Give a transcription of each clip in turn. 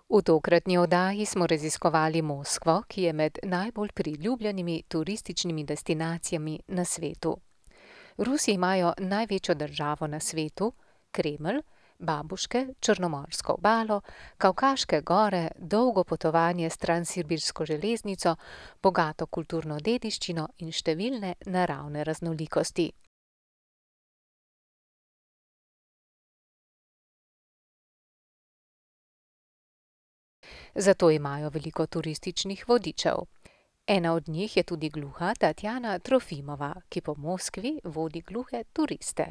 V tokratni oddaji smo raziskovali Moskvo, ki je med najbolj priljubljenimi turističnimi destinacijami na svetu. Rusi imajo največjo državo na svetu, Kremelj, Babuške, Črnomorsko obalo, Kavkaške gore, dolgo potovanje s transsibirsko železnico, bogato kulturno dediščino in številne naravne raznolikosti. Zato imajo veliko turističnih vodičev. Ena od njih je tudi gluha Tatjana Trofimova, ki po Moskvi vodi gluhe turiste.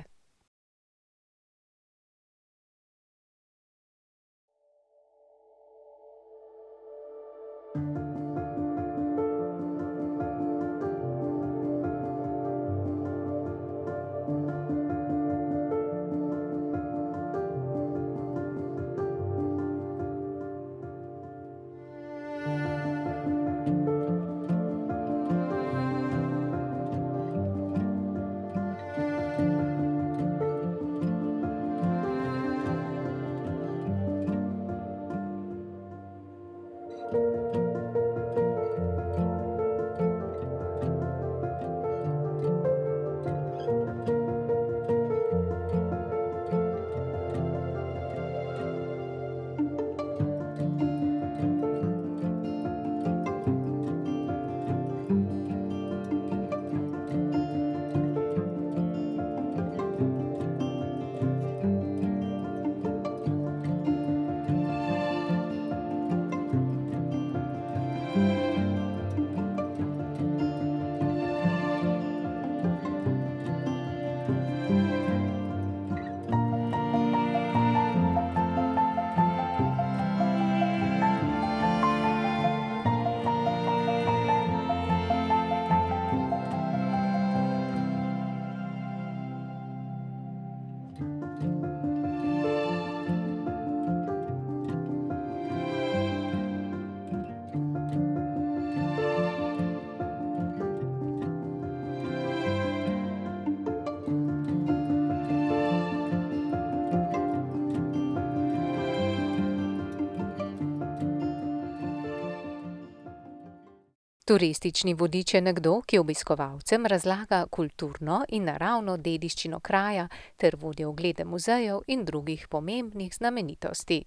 Turistični vodič je nekdo, ki obiskovalcem razlaga kulturno in naravno dediščino kraja ter vodi oglede muzejev in drugih pomembnih znamenitosti.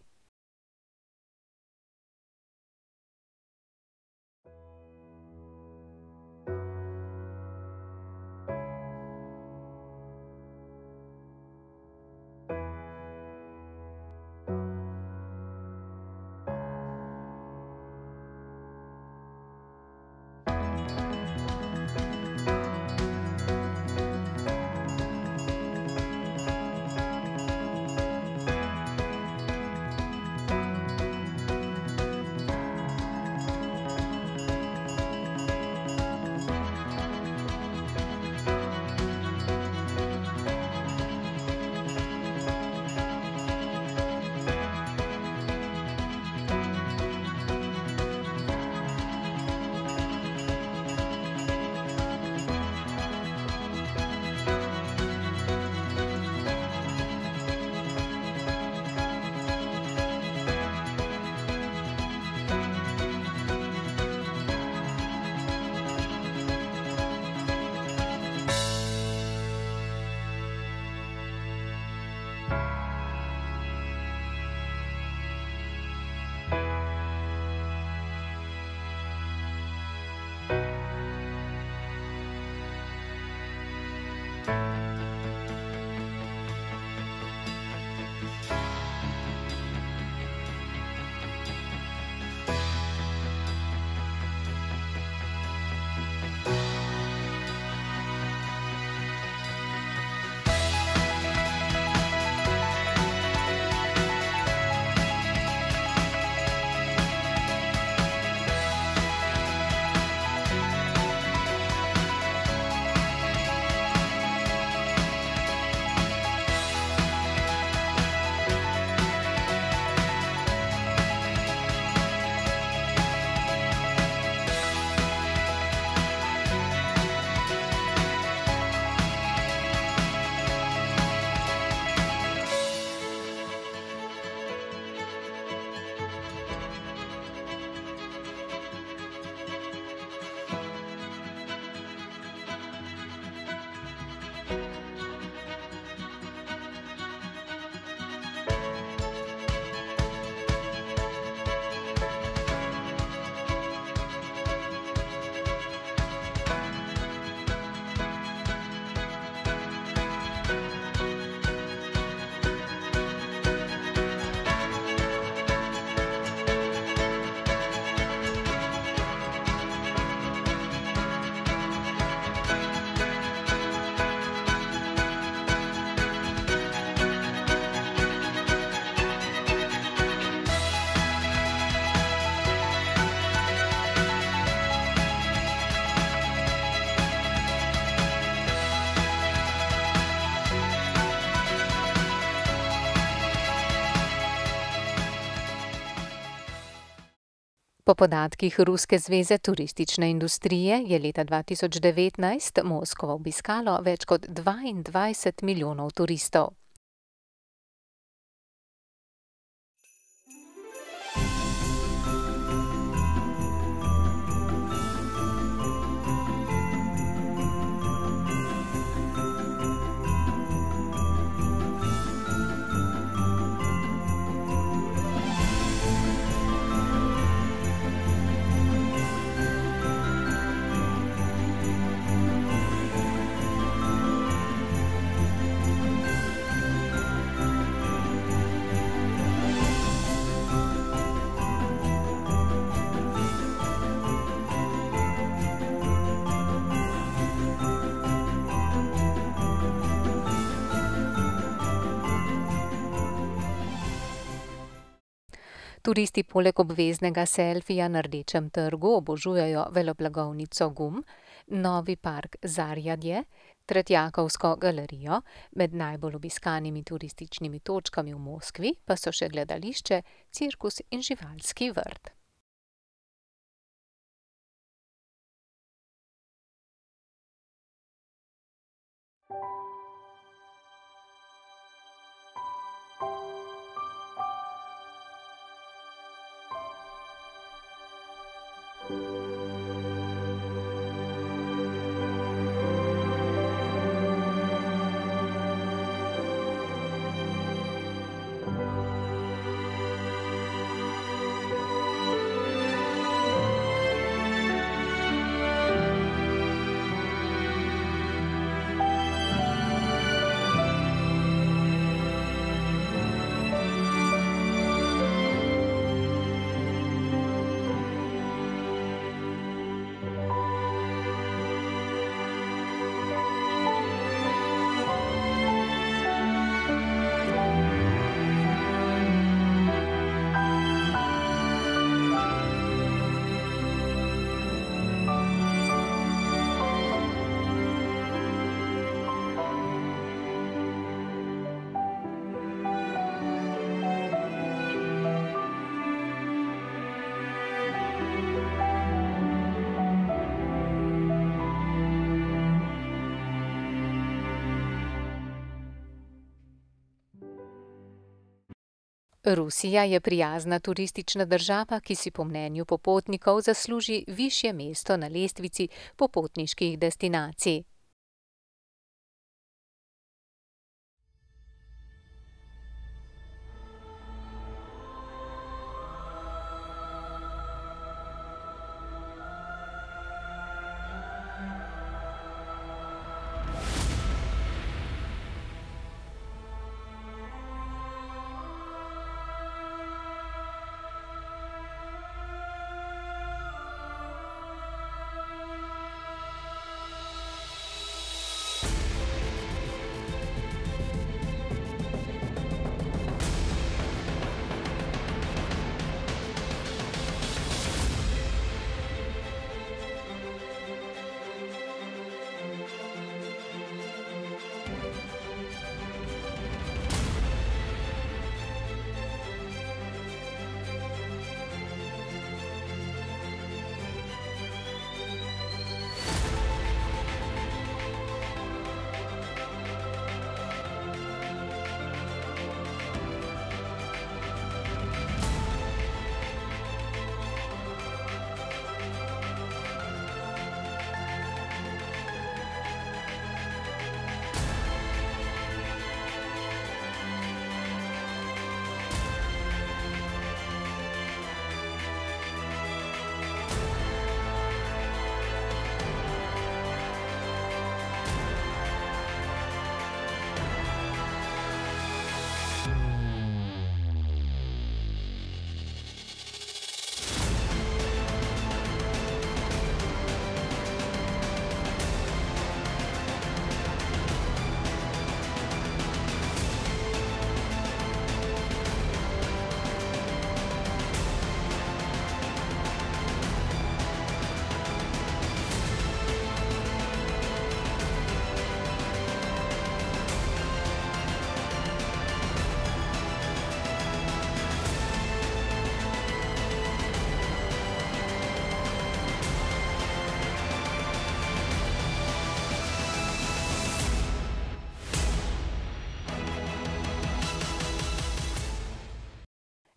Po podatkih Ruske zveze turistične industrije je leta 2019 Moskvo obiskalo več kot 22 milijonov turistov. Turisti poleg obveznega selfija na Rdečem trgu obožujejo veleblagovnico GUM, novi park Zarjadje, Tretjakovsko galerijo, med najbolj obiskanimi turističnimi točkami v Moskvi pa so še gledališče, cirkus in živalski vrt. Rusija je prijazna turistična država, ki si po mnenju popotnikov zasluži višje mesto na lestvici popotniških destinacij.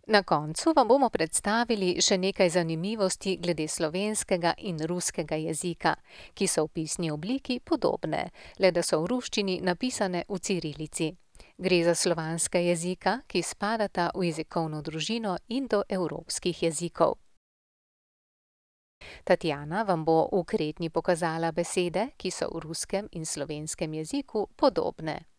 Na koncu vam bomo predstavili še nekaj zanimivosti glede slovenskega in ruskega jezika, ki so v pisni obliki podobne, le da so v ruščini napisane v cirilici. Gre za slovanska jezika, ki spadata v jezikovno družino indoevropskih jezikov. Tatjana vam bo v kretnji pokazala besede, ki so v ruskem in slovenskem jeziku podobne.